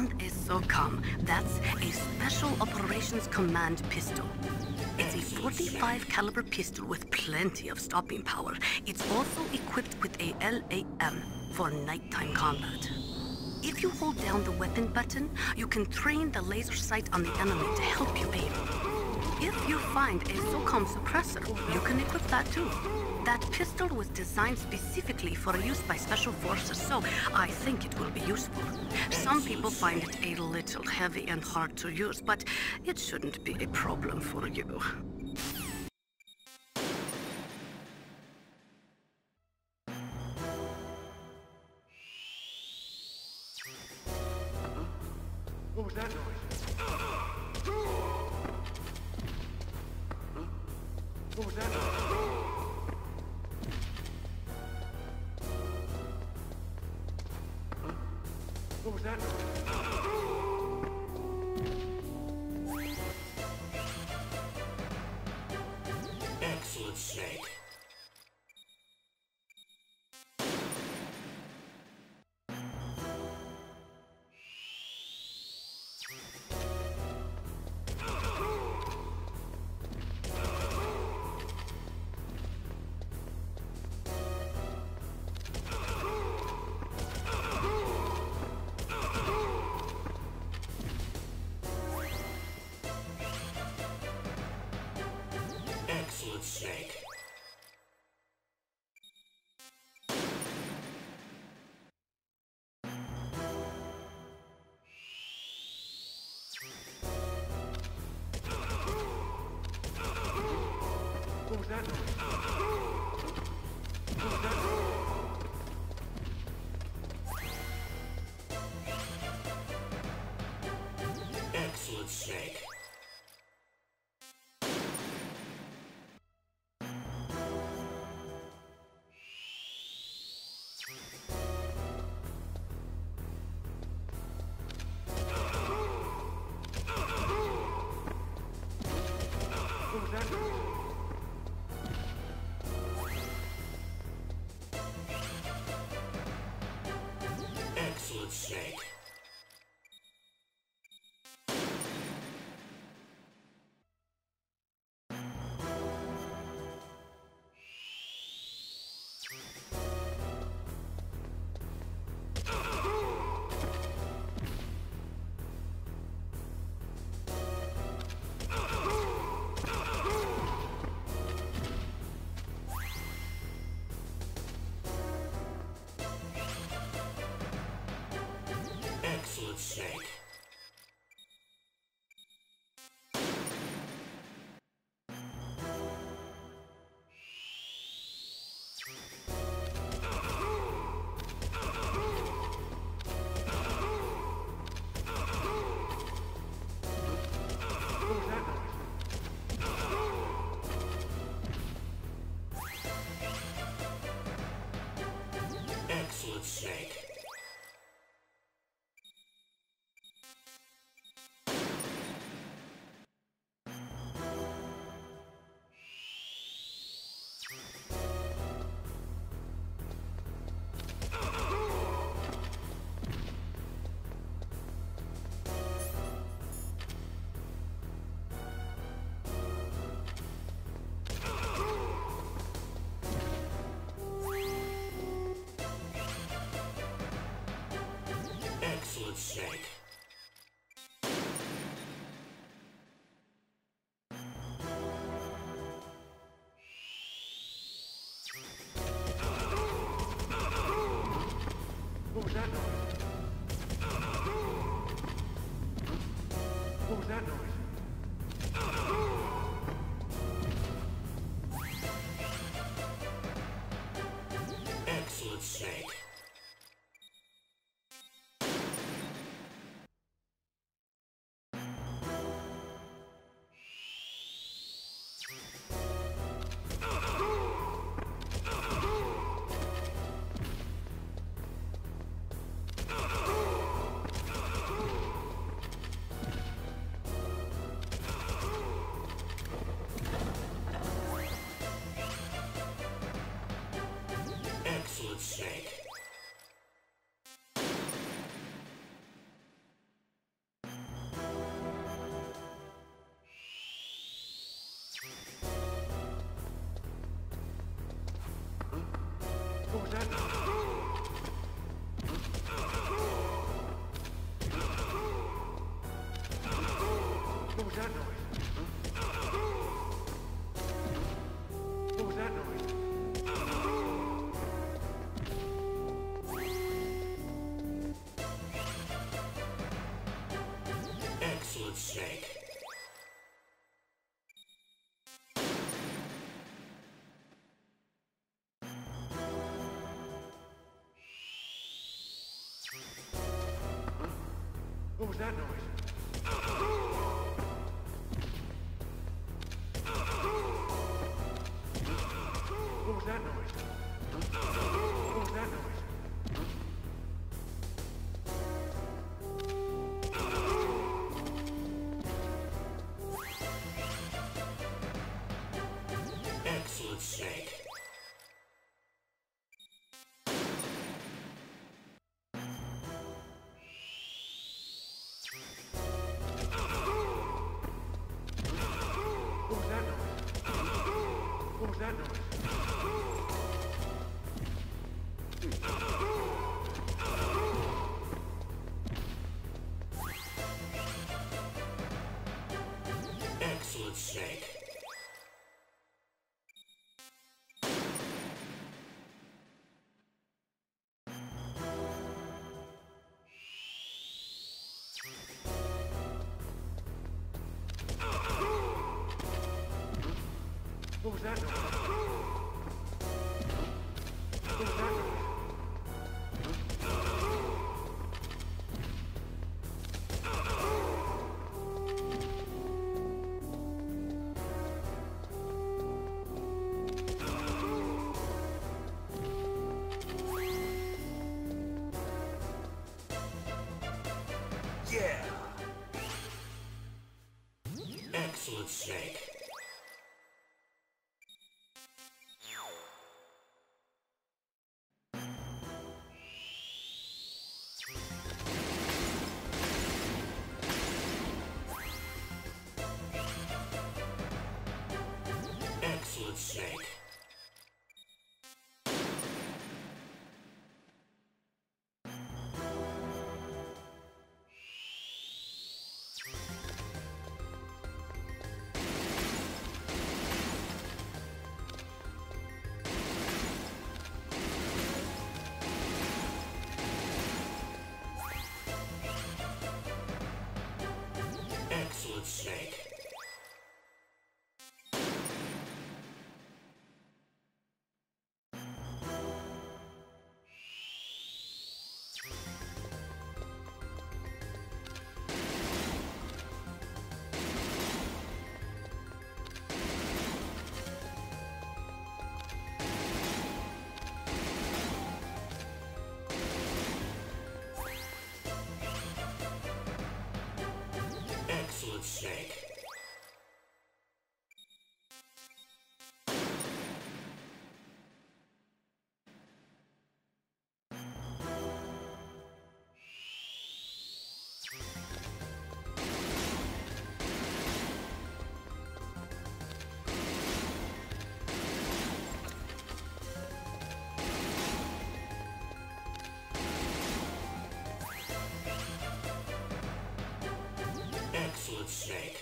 found a SOCOM. That's a Special Operations Command pistol. It's a 45 caliber pistol with plenty of stopping power. It's also equipped with a LAM for nighttime combat. If you hold down the weapon button, you can train the laser sight on the enemy to help you aim. If you find a SOCOM suppressor, you can equip that too. That pistol was designed specifically for use by Special Forces, so I think it will be useful. Some people find it a little heavy and hard to use, but it shouldn't be a problem for you. What was that noise? What was that noise? What was that noise? Excellent, Snake. Excellent, Snake. What was that noise? What was that noise? Excellent, Snake. What was that noise? Excellent, Snake. Excellent, Snake. What was that noise? Excellent, Snake. Excellent, Snake. What was that noise? What was that noise? Excellent, Snake. that noise? What was that noise? What was that noise? Excellent, Snake. What was that noise? What was that noise? What was that noise? Excellent, Snake. What was that noise? What was that noise? Excellent, Snake. What was that noise? What was that noise? Yeah! Excellent, Snake. Excellent, Snake. Excellent, Snake. Excellent, Snake. Excellent, Snake.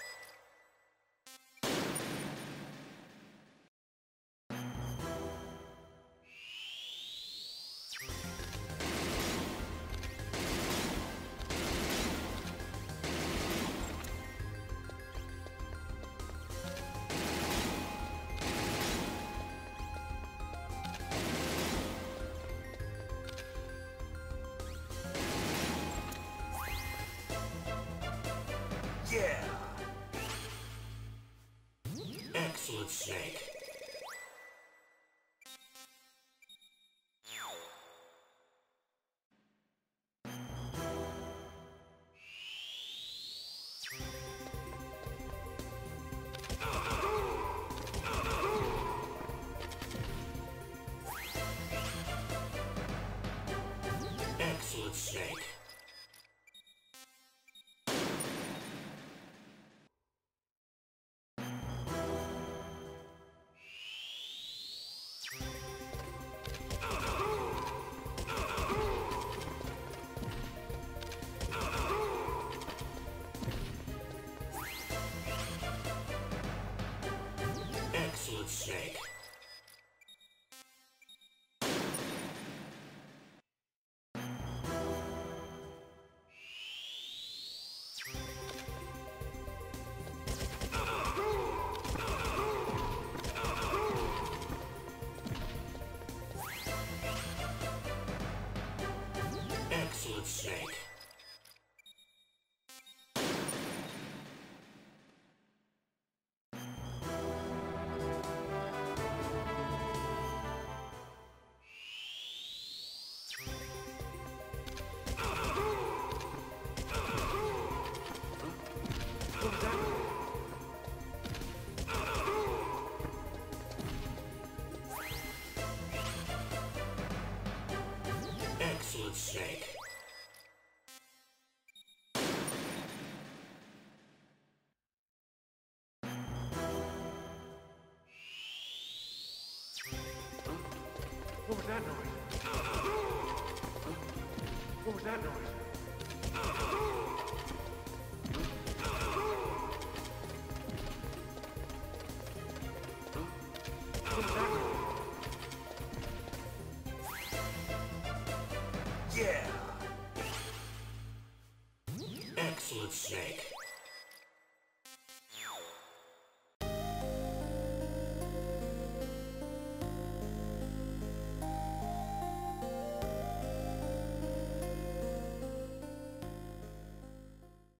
Yeah! Excellent, Snake. Excellent, Snake. What was that noise? What was that noise? What was that noise? Yeah! Excellent, Snake.